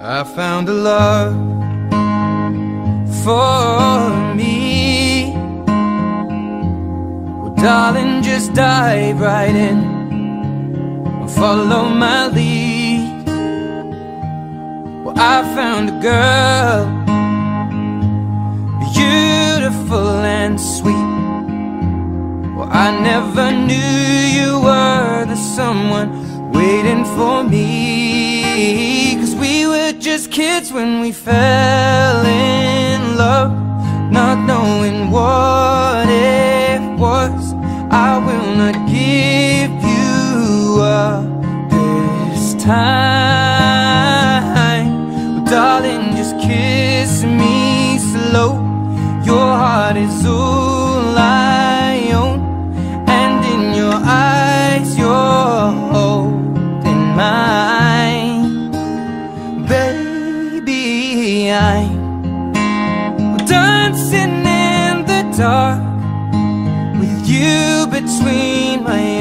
I found a love for me. Well, darling, just dive right in, follow my lead. Well, I found a girl, beautiful and sweet. Well, I never knew you were the someone waiting for me. 'Cause we were just kids when we fell in love, not knowing what it was. I will not give you up this time. Well, darling, just kiss me slow. Your heart is all I own, and in your eyes you're holding mine. Baby, I'm dancing in the dark with you between my